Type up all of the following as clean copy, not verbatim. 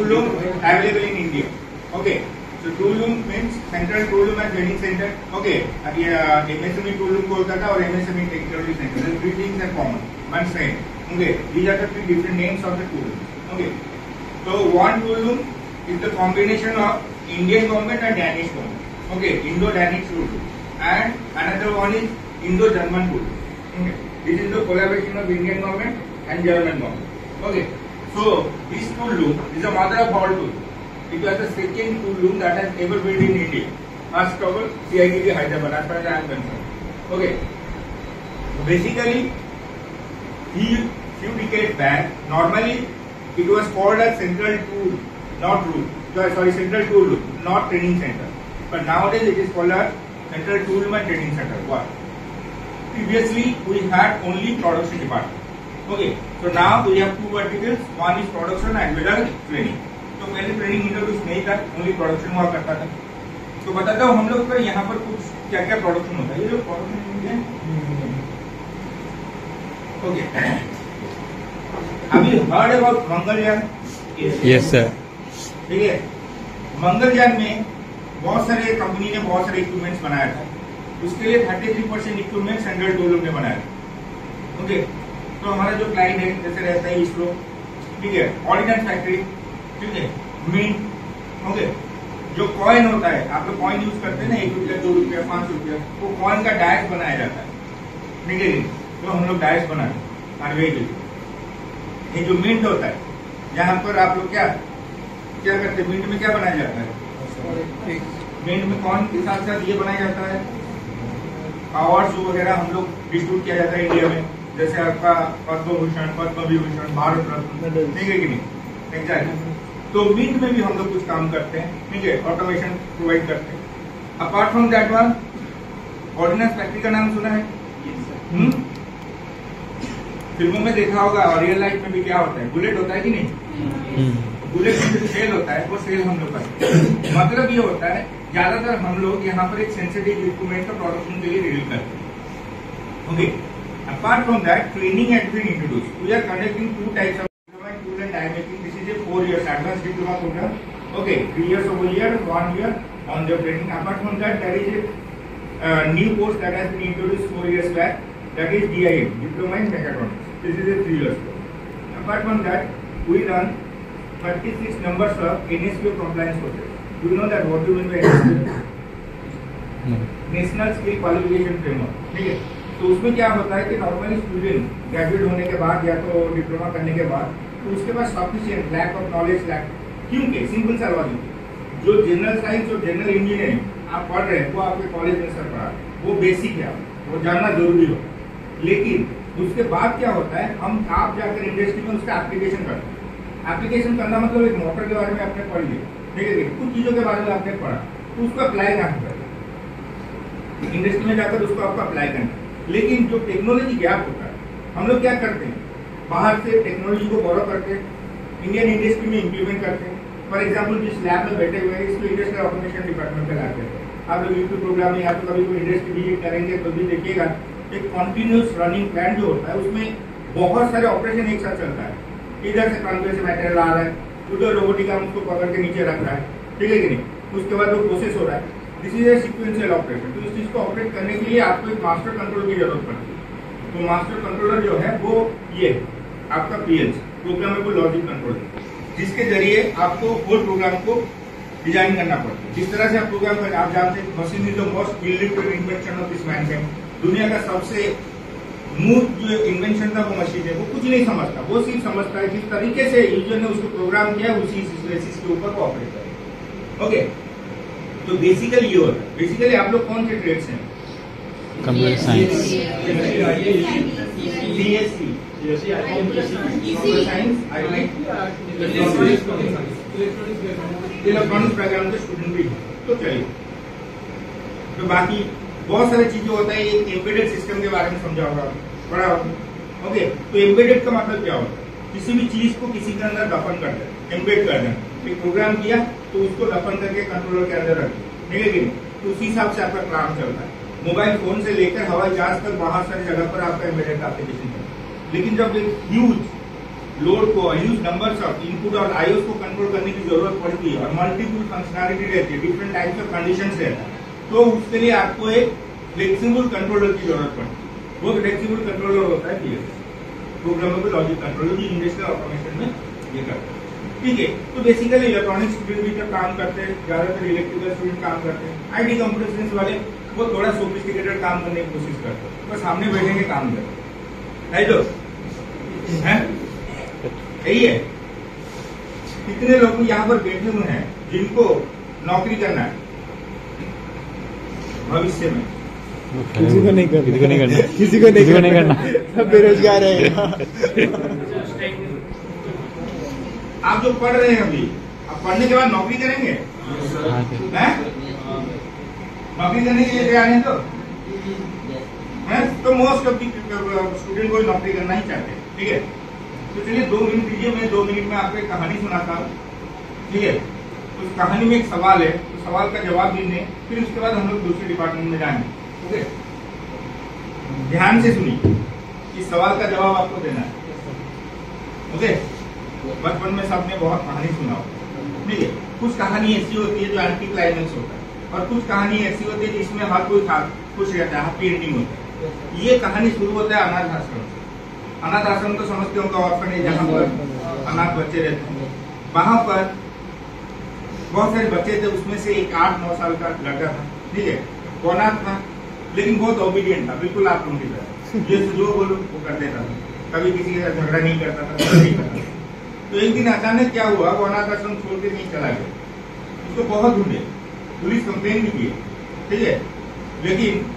tool room available in India. Okay. So tool room means central tool room and training center. Okay. MSME tool room Kolkata or MSME technology center. The three things are common. One same. Okay. These are the three different names of the tool room. Okay. So one tool room is the combination of Indian government and Danish government. Okay. Indo-Danish tool room. And another one is Indo-German tool room. Okay. This is the collaboration of Indian government and German government. Okay. So this tool room is the mother of all tools. It was the second tool room that has ever built in India. First of all, CITT Hyderabad, as far as I am concerned. Okay. Basically, few decades back, normally it was called as central tool, not room. Sorry, central tool room, not training center. But nowadays it is called as central tool room and training center. Why? Previously, we had only production department. Okay, so now we have two verticals. One is production as well as training. तो पहले training introduce नहीं था, only production हुआ करता था। तो बताता हूँ हम लोग का यहाँ पर कुछ क्या क्या प्रोडक्शन होता है। ये जो प्रोडक्शन है, ओके, अभी heard about Mangalyaan? Yes sir. ठीक है, मंगलयान में बहुत सारे कंपनी ने बहुत सारे इक्विपमेंट्स बनाया था। उसके लिए 33% इक्विपमेंट सेंट्रल टूल रूम ने बनाया। ओके, तो हमारा जो क्लाइंट है जैसे रहता है इसरो, ठीक है, ऑर्डिनेंस फैक्ट्री, ठीक है, मिंट, ओके, जो कॉइन होता है, आप लोग कॉइन यूज करते हैं ना, 1 रुपया 2 रुपया 5 रुपया, वो कॉइन का डायस बनाया जाता है, ठीक है, तो हम लोग डायस बनाए हार्डवेयर के लिए। ये जो मिंट होता है, यहाँ पर आप लोग क्या करते हैं, मिंट में क्या बनाया जाता है, मिंट में कॉइन के साथ साथ ये बनाया जाता है, अवार्ड्स वगैरह हम लोग डिस्ट्रीब्यूट किया जाता है इंडिया में, जैसे आपका पद्म भूषण, पद्म विभूषण, भारत रत्न, ठीक है कि नहीं, एग्जैक्टली। तो मिंट में भी हम लोग कुछ काम करते हैं, ठीक है, ऑटोमेशन प्रोवाइड करते हैं। Apart from that one, ordnance factory का नाम सुना है? फिल्मों में देखा होगा, और रियल लाइफ में भी क्या होता है, बुलेट होता है कि नहीं? बुलेट में जो सेल होता है वो सेल हम लोग करते हैं। मतलब ये होता है ज्यादातर हम लोग यहाँ पर एक सेंसिटिव इक्विपमेंट का प्रोडक्शन के लिए डील करते हैं। Okay, apart from that, training has been introduced. We are conducting 2 types of tool and die making. This is a 4 years advanced diploma program. Okay, 3 years over here, 1 year on the training. Apart from that, there is a new course that has been introduced 4 years back. That is DIM, Diploma in Mechatronics. This is a 3 years course. Apart from that, we run 36 numbers of NSQ compliance courses. Do you know that what do you mean by NSQ? National Skill Qualification Framework. ठीक है, तो उसमें क्या होता है कि normally student graduate होने के बाद या तो डिप्लोमा करने के बाद तो उसके पास sufficient lack of knowledge lack, क्योंकि सिंपल सा लॉजिक, जो जनरल साइंस और जनरल इंजीनियरिंग आप पढ़ रहे हैं वो आपके कॉलेज में सर पढ़ा, वो बेसिक है, वो जानना जरूरी हो। लेकिन उसके बाद क्या होता है, हम आप जाकर इंडस्ट्री में उसका एप्लीकेशन करते हैं। एप्लीकेशन करना मतलब एक मोटर के बारे में आपने पढ़ लिया, ठीक है, कुछ चीजों के बारे में आपने पढ़ा, तो उसको अप्लाई ना करें, इंडस्ट्री में जाकर उसको आपको अप्लाई करना। लेकिन जो टेक्नोलॉजी गैप होता है, हम लोग क्या करते हैं, बाहर से टेक्नोलॉजी को फॉलो करते हैं, इंडियन इंडस्ट्री में इंप्लीमेंट करते हैं। फॉर एग्जांपल, जिस लैब में बैठे हुए हैं इसको इंडस्ट्रियल ऑटोमेशन डिपार्टमेंट का लैब है। आप लोग यूट्यूब प्रोग्राम में या तो कभी कोई इंडस्ट्री विजिट करेंगे तो भी देखिएगा, एक कॉन्टिन्यूस रनिंग प्लान जो होता है उसमें बहुत सारे ऑपरेशन एक साथ चलता है। इधर से कन्वेयर से मटेरियल आ रहा है, उधर रोबोटिक आर्म उसको पकड़ के नीचे रख रहा है, ठीक है कि नहीं, उसके बाद वो प्रोसेस हो रहा है। This is a sequential operation. तो इस चीज को ऑपरेट करने के लिए आपको एक मास्टर कंट्रोलर की जरूरत पड़ती है। तो मास्टर कंट्रोलर जो है वो ये आपका PLC, प्रोग्रामेबल लॉजिक कंट्रोलर, जिसके जरिए आपको होल प्रोग्राम को डिजाइन करना पड़ता है। जिस तरह से आप प्रोग्राम कर, आप जानते हैं machine is the most illiterate invention of this mankind. दुनिया का सबसे मूर्ख जो इन्वेंशन था वो मशीन है, वो कुछ नहीं समझता, वो सिर्फ समझता है जिस तरीके से यूजर ने उसको प्रोग्राम किया उसी बेसिस के ऊपर वो ऑपरेट करे। ओके, तो बेसिकली ये होता है। बेसिकली आप लोग कौन से ट्रेड्स हैं? Computer science, CSC, electronics background के स्टूडेंट भी हैं। तो चलिए, तो बाकी बहुत सारी चीजें होता है। एक एम्बेडेड सिस्टम के बारे में समझा होगा, पढ़ा होगा। ओके, तो एम्बेडेड का मतलब क्या होता है? किसी भी चीज को किसी के अंदर दफन कर देना, एम्बेड कर देना। एक प्रोग्राम किया तो उसको दफन करके कंट्रोलर के अंदर रख दिया, ठीक है कि नहीं? तो उसी हिसाब से आपका काम चलता है। मोबाइल फोन से लेकर हवाई जहाज तक बहुत सारी जगह पर आपका एम्बेडेड एप्लीकेशन है। लेकिन जब एक ह्यूज लोड को यूज नंबर्स ऑफ इनपुट और आईओ को कंट्रोल करने की जरूरत पड़ती है और मल्टीपल फंक्शनैलिटी रहती है, डिफरेंट टाइप्स ऑफ कंडीशंस रहता है, तो उसके लिए आपको एक फ्लेक्सिबल कंट्रोलर की जरूरत पड़ती है। वो फ्लेक्सिबल कंट्रोलर होता है पीएलसी, प्रोग्रामेबल लॉजिक कंट्रोलर, जो इंडस्ट्रियल ऑटोमेशन में ये करता है। ठीक है, तो बेसिकली इलेक्ट्रॉनिक स्टूडेंट भी जब काम करते हैं, ज्यादातर इलेक्ट्रिकल स्टूडेंट काम करते हैं, आईटी कंप्यूटर साइंस वाले वो थोड़ा सोफिस्टिकेटेड काम करने की कोशिश करते हैं, बस सामने बैठे के काम करते हैं, जो है यही है। कितने लोग यहाँ पर बैठे हुए हैं जिनको नौकरी करना है भविष्य में? किसी को नहीं करना, किसी को नहीं करना, किसी को नहीं करना, सब बेरोजगार है। आप जो पढ़ रहे हैं अभी, आप पढ़ने के बाद नौकरी करेंगे? हैं? नौकरी करने के लिए तैयार हैं तो मोस्ट ऑफ स्टूडेंट को नौकरी करना ही चाहते हैं। ठीक है, तो चलिए 2 मिनट दीजिए, मैं 2 मिनट में आपको एक कहानी सुनाता हूँ। ठीक है, उस कहानी में एक सवाल है, उस सवाल का जवाब देंगे, फिर उसके बाद हम लोग दूसरे डिपार्टमेंट में जाएंगे। ओके, ध्यान से सुनिए, इस सवाल का जवाब आपको देना है। ओके, बचपन में सबने बहुत कहानी सुना होगा। ठीक है, कुछ कहानी ऐसी होती है जो एंटी क्लाइमेक्स होता है और कुछ कहानी ऐसी होती है जिसमें हर कोई खुश रहता है, हैप्पी एंडिंग होता है। ये कहानी शुरू होता है अनाथ आश्रम से। अनाथ आश्रम तो समझते होंगे, ऑर्फनेज जहाँ पर अनाथ बच्चे रहते हैं। वहां पर बहुत सारे बच्चे थे, उसमें से एक 8-9 साल का लड़का था। ठीक है, वो अनाथ था लेकिन बहुत ओबीडियंट था, बिल्कुल आप लोगों की तरह, जो बोलो वो कर देता था, कभी किसी के साथ झगड़ा नहीं करता था, नहीं करता था। तो एक दिन अचानक क्या हुआ, वो अनाथ आश्रम छोड़ के नहीं चला गया। उसको बहुत ढूंढे, पुलिस कंप्लेन भी की। ठीक है, लेकिन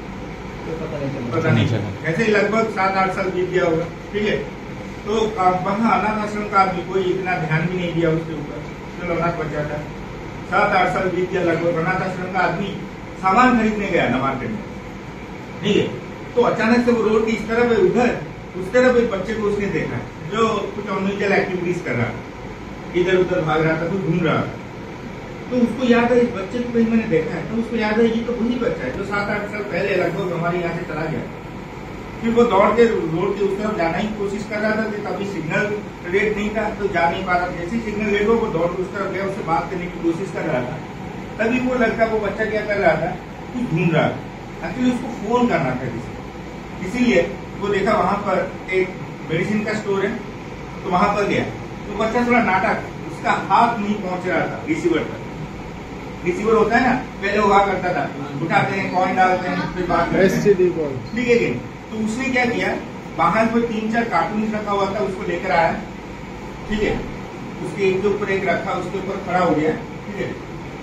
पता नहीं चला। ऐसे ही लगभग 7-8 साल बीत गया होगा। ठीक है, तो वहाँ अनाथ आश्रम का आदमी कोई इतना ध्यान भी नहीं दिया उसके ऊपर, चलो अनाथ बच्चा था। 7-8 साल बीत गया लगभग, अनाथ आश्रम का आदमी सामान खरीदने गया ना मार्केट में। ठीक है, तो अचानक से वो रोड की इस तरफ है, उधर उस तरफ एक बच्चे को उसने देखा जो कुछ अनयूजुअल एक्टिविटीज कर रहा था, इधर उधर भाग रहा था, कुछ घूम रहा था। तो उसको याद है इस बच्चे को कहीं मैंने देखा है, तो उसको याद है ये तो वही बच्चा है जो 7-8 साल पहले लगभग हमारे यहाँ से चला गया। फिर वो दौड़ के रोड के उस तरफ जाना ही कोशिश कर रहा था कि तभी सिग्नल रेड नहीं था तो जा नहीं पा रहा था। जैसे सिग्नल रेड हो वो दौड़ के उस तरफ गया, उससे बात करने की कोशिश कर रहा था। तभी वो लड़का, वो बच्चा क्या कर रहा था, कुछ ढूंढ रहा था। एक्चुअली उसको फोन करना था किसी, इसीलिए वो देखा वहां पर एक मेडिसिन का स्टोर है, तो वहां पर गया। तो बच्चा थोड़ा नाटक, उसका हाथ नहीं पहुंच रहा था रिसीवर तक। रिसीवर होता है ना, पहले हुआ करता था, उठाते हैं, कॉइन डालते हैं, फिर बात करते हैं। ठीक है, तो उसने क्या किया, बाहर पर 3-4 कार्टून रखा हुआ था, उसको लेकर आया। ठीक है, उसके एक के ऊपर एक रखा, उसके ऊपर खड़ा हो गया। ठीक है,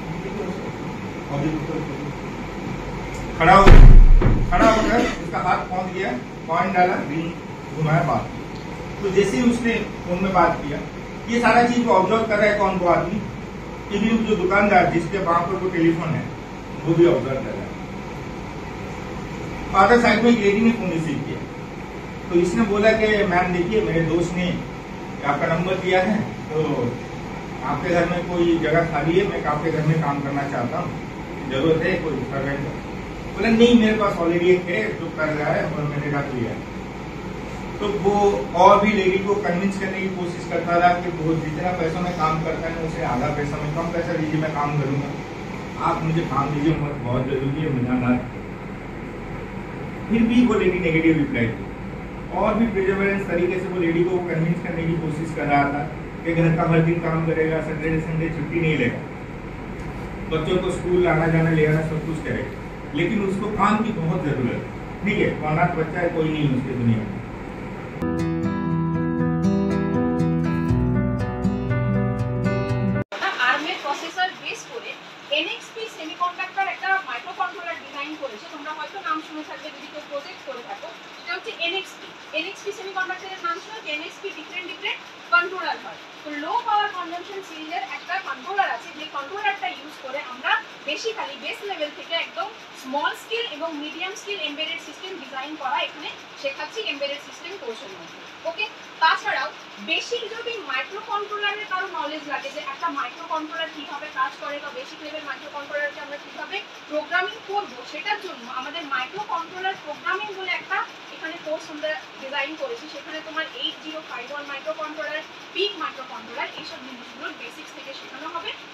खड़ा होकर उसका हाथ पहुंच गया, कॉइन डाला, रिंग घुमाया, बात की। तो जैसे ही उसने फोन में बात किया, ये सारा चीज ऑब्जर्व कर रहा है कौन, वो आदमी, इवन जो दुकानदार जिसके वहां पर वो टेलीफोन है वो भी ऑब्जर्व कर रहा है। फादर साइड में एक लेडी ने फोन रिसीव किया, तो इसने बोला कि मैम देखिए मेरे दोस्त ने आपका नंबर दिया है, तो आपके घर में कोई जगह खाली है, मैं आपके घर में काम करना चाहता हूँ, जरूरत है कोई सर्वेंट। बोला नहीं, मेरे पास ऑलरेडी एक है जो कर रहा है और मैंने रख लिया है। तो वो और भी लेडी को कन्विंस करने की कोशिश करता रहा कि वो जितना पैसा में काम करता है उसे आधा पैसा में, कम पैसा दीजिए, मैं काम करूंगा, आप मुझे काम दीजिए, बहुत जरूरी है, मुझे ना। फिर भी वो लेडी नेगेटिव रिप्लाई दी, और भी प्रिजर्वेंस तरीके से वो लेडी को कन्विंस करने की कोशिश कर रहा था कि घर का हर दिन काम करेगा, सैटरडे संडे छुट्टी नहीं लेगा, बच्चों को स्कूल लाना जाना ले आना सब कुछ करेगा, लेकिन उसको काम की बहुत जरूरत है। ठीक है, अनाथ बच्चा है, कोई नहीं उसकी दुनिया में। আর্মের প্রসেসর বেস করে এনএক্সপি সেমিকন্ডাক্টর একটা মাইক্রোকন্ট্রোলার ডিজাইন করেছে। তোমরা হয়তো নাম শুনে থাকবে যদি কেউ প্রজেক্ট করে থাকো, সেটা হচ্ছে এনএক্সপি সেমিকন্ডাক্টরের নাম শুনে এনএক্সপি ডিফারেন্ট কন্ট্রোলার হয়। তো লো পাওয়ার কনজাম্পশন সিরিজের একটা কন্ট্রোলার আছে, যে কন্ট্রোলারটা ইউজ করে আমরা বেসিক্যালি বেস লেভেল থেকে একদম স্মল স্কেল এবং medium scale embedded system design করা এখানে শেখাচ্ছি এমবেডেড সিস্টেম কোর্সের মধ্যে। ওকে, তাছাড়াও বেসিক যদি মাইক্রো কন্ট্রোলারের কারো নলেজ লাগে যে একটা মাইক্রো কন্ট্রোলার কিভাবে কাজ করে বা বেসিক লেভেল মাইক্রো কন্ট্রোলারকে আমরা কিভাবে প্রোগ্রামিং করব, সেটার জন্য আমাদের মাইক্রো কন্ট্রোলার প্রোগ্রামিং বলে একটা এখানে কোর্স আমরা ডিজাইন করেছি সেখানে তোমার 8051 micro controller, PIC micro controller এইসব জিনিসগুলোর বেসিক্স থেকে শেখানো হবে।